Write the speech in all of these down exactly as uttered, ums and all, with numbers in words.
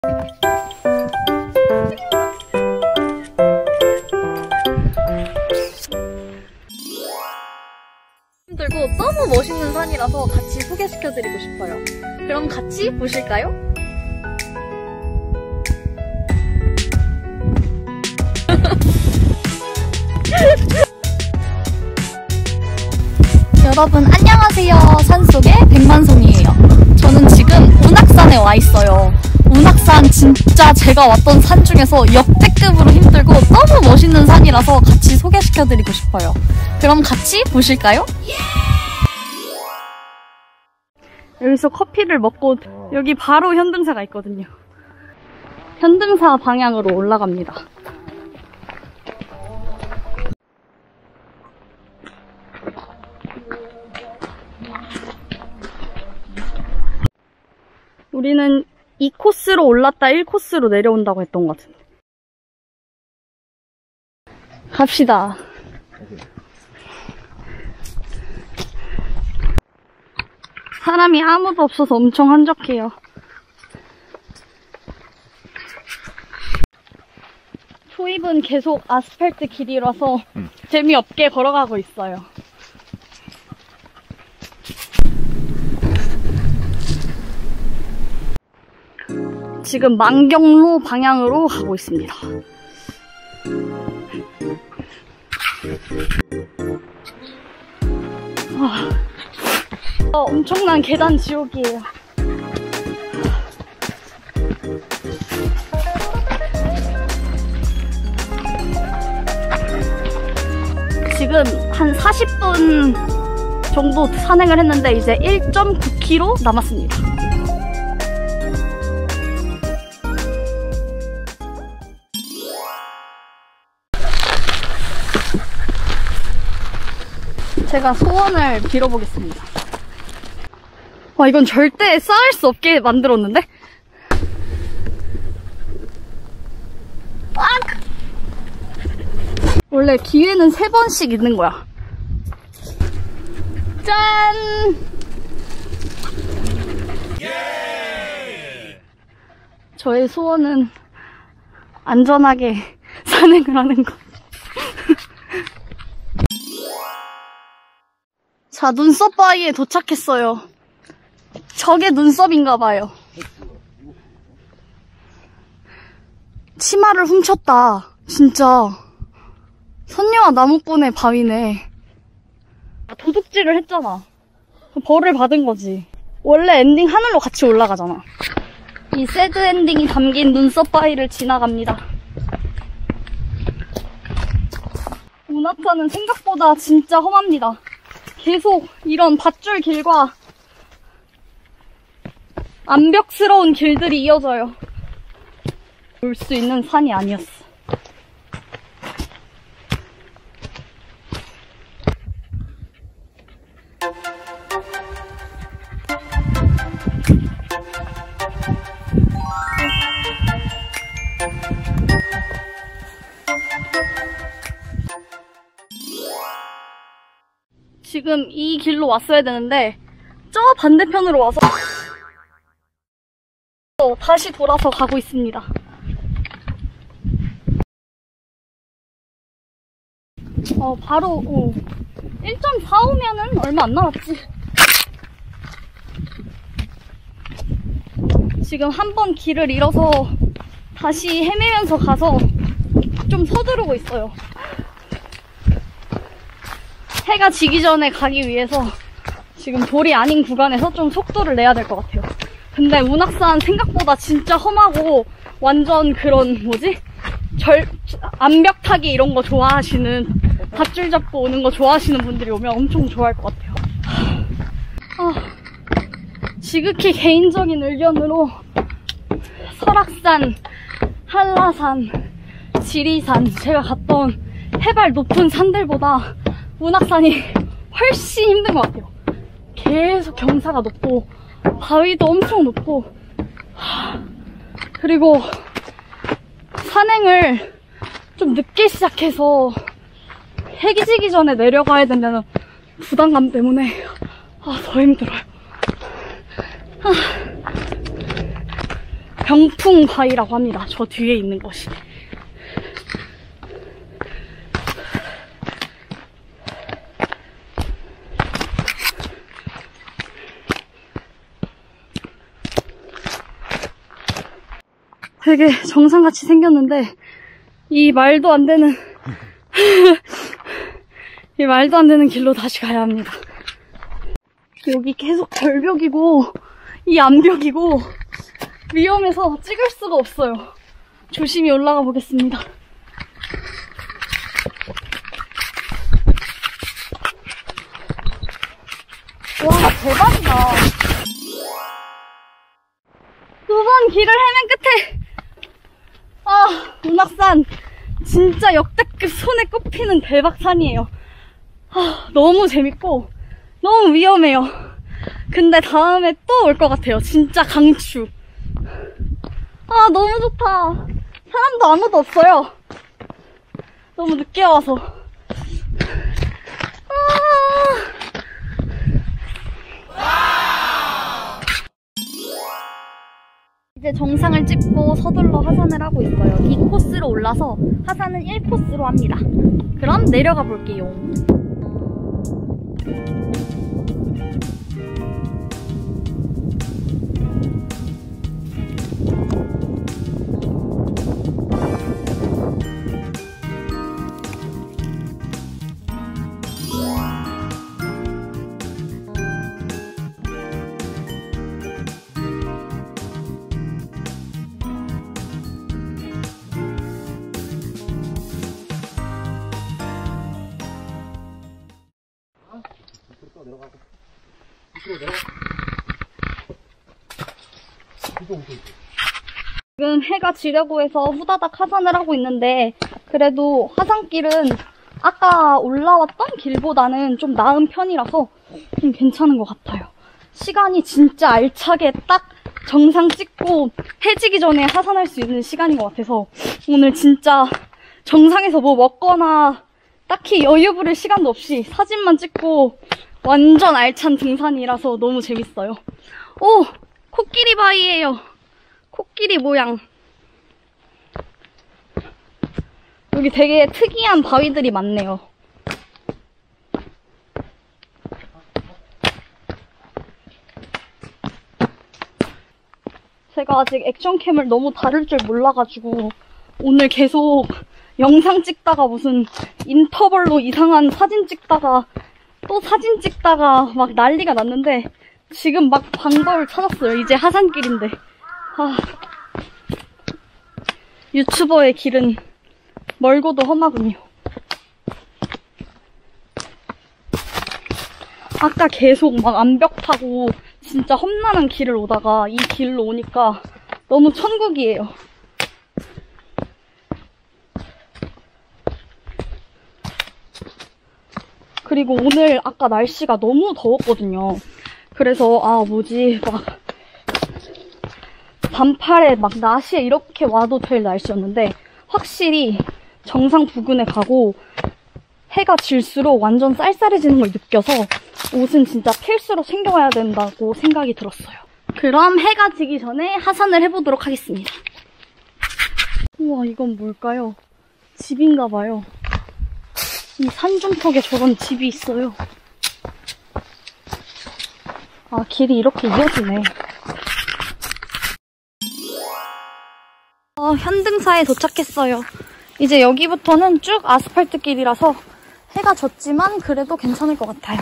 들고 너무 멋있는 산이라서 같이 소개시켜드리고 싶어요. 그럼 같이 보실까요? 여러분 안녕하세요. 산속의 백만송이에요. 저는 지금 운악산에 와 있어요. 운악산 진짜 제가 왔던 산 중에서 역대급으로 힘들고 너무 멋있는 산이라서 같이 소개시켜드리고 싶어요. 그럼 같이 보실까요? 여기서 커피를 먹고 여기 바로 현등사가 있거든요. 현등사 방향으로 올라갑니다. 우리는 이 코스로 올랐다 일 코스로 내려온다고 했던 것 같은데. 갑시다. 사람이 아무도 없어서 엄청 한적해요. 초입은 계속 아스팔트 길이라서 음. 재미없게 걸어가고 있어요. 지금 만경로 방향으로 가고 있습니다. 아, 어, 엄청난 계단 지옥이에요. 지금 한 사십 분 정도 산행을 했는데 이제 일 점 구 킬로미터 남았습니다. 제가 소원을 빌어보겠습니다. 와, 이건 절대 쌓을 수 없게 만들었는데? 아! 원래 기회는 세 번씩 있는 거야. 짠! 저의 소원은 안전하게 산행을 하는 것. 자, 눈썹 바위에 도착했어요. 저게 눈썹인가봐요. 치마를 훔쳤다. 진짜. 선녀와 나무꾼의 바위네. 도둑질을 했잖아. 벌을 받은 거지. 원래 엔딩 하늘로 같이 올라가잖아. 이 새드 엔딩이 담긴 눈썹 바위를 지나갑니다. 운하산은 생각보다 진짜 험합니다. 계속 이런 밧줄 길과 암벽스러운 길들이 이어져요. 올 수 있는 산이 아니었어. 지금 이 길로 왔어야 되는데 저 반대편으로 와서 다시 돌아서 가고 있습니다. 어, 바로 어, 일 점 사오면은 얼마 안 남았지. 지금 한 번 길을 잃어서 다시 헤매면서 가서 좀 서두르고 있어요. 해가 지기 전에 가기 위해서 지금 돌이 아닌 구간에서 좀 속도를 내야 될 것 같아요. 근데 운악산 생각보다 진짜 험하고 완전 그런 뭐지? 절 암벽 타기 이런 거 좋아하시는, 밧줄 잡고 오는 거 좋아하시는 분들이 오면 엄청 좋아할 것 같아요. 아, 지극히 개인적인 의견으로 설악산, 한라산, 지리산, 제가 갔던 해발 높은 산들보다 운악산이 훨씬 힘든 것 같아요. 계속 경사가 높고 바위도 엄청 높고, 그리고 산행을 좀 늦게 시작해서 해기 지기 전에 내려가야 된다는 부담감 때문에 아, 더 힘들어요. 아, 병풍바위라고 합니다. 저 뒤에 있는 것이. 되게 정상같이 생겼는데 이 말도 안 되는 이 말도 안 되는 길로 다시 가야 합니다. 여기 계속 절벽이고 이 암벽이고 위험해서 찍을 수가 없어요. 조심히 올라가 보겠습니다. 와, 대박이다. 두 번 길을 헤맨 끝에 아, 운악산 진짜 역대급 손에 꼽히는 대박산이에요. 아, 너무 재밌고 너무 위험해요. 근데 다음에 또 올 것 같아요. 진짜 강추. 아, 너무 좋다. 사람도 아무도 없어요. 너무 늦게 와서. 아. 이제 정상을 찍고 서둘러 하산을 하고 있어요. 이 코스로 올라서 하산은 일 코스로 합니다. 그럼 내려가 볼게요. 지금 해가 지려고 해서 후다닥 하산을 하고 있는데 그래도 하산길은 아까 올라왔던 길보다는 좀 나은 편이라서 좀 괜찮은 것 같아요. 시간이 진짜 알차게 딱 정상 찍고 해지기 전에 하산할 수 있는 시간인 것 같아서 오늘 진짜 정상에서 뭐 먹거나 딱히 여유 부릴 시간도 없이 사진만 찍고 완전 알찬 등산이라서 너무 재밌어요. 오! 코끼리 바위예요. 코끼리 모양. 여기 되게 특이한 바위들이 많네요. 제가 아직 액션캠을 너무 다룰 줄 몰라가지고 오늘 계속 영상 찍다가 무슨 인터벌로 이상한 사진 찍다가 또 사진 찍다가 막 난리가 났는데 지금 막 방법을 찾았어요. 이제 하산길인데. 아, 유튜버의 길은 멀고도 험하군요. 아까 계속 막 암벽 타고 진짜 험난한 길을 오다가 이 길로 오니까 너무 천국이에요. 그리고 오늘 아까 날씨가 너무 더웠거든요. 그래서 아 뭐지 막 반팔에 막 나시에 이렇게 와도 될 날씨였는데 확실히 정상 부근에 가고 해가 질수록 완전 쌀쌀해지는 걸 느껴서 옷은 진짜 필수로 챙겨가야 된다고 생각이 들었어요. 그럼 해가 지기 전에 하산을 해보도록 하겠습니다. 우와, 이건 뭘까요? 집인가 봐요. 이 산중턱에 저런 집이 있어요. 아, 길이 이렇게 이어지네. 어, 현등사에 도착했어요. 이제 여기부터는 쭉 아스팔트 길이라서 해가 졌지만 그래도 괜찮을 것 같아요.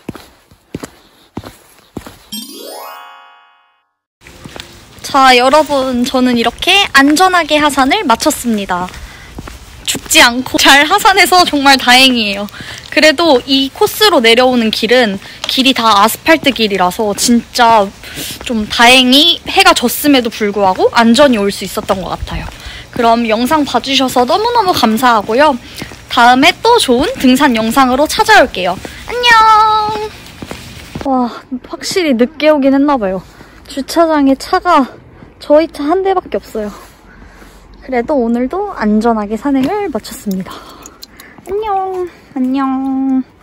자, 여러분, 저는 이렇게 안전하게 하산을 마쳤습니다. 죽지 않고 잘 하산해서 정말 다행이에요. 그래도 이 코스로 내려오는 길은 길이 다 아스팔트 길이라서 진짜 좀 다행히 해가 졌음에도 불구하고 안전히 올 수 있었던 것 같아요. 그럼 영상 봐주셔서 너무너무 감사하고요. 다음에 또 좋은 등산 영상으로 찾아올게요. 안녕! 와, 확실히 늦게 오긴 했나봐요. 주차장에 차가 저희 차 한 대밖에 없어요. 그래도 오늘도 안전하게 산행을 마쳤습니다. 안녕! 안녕!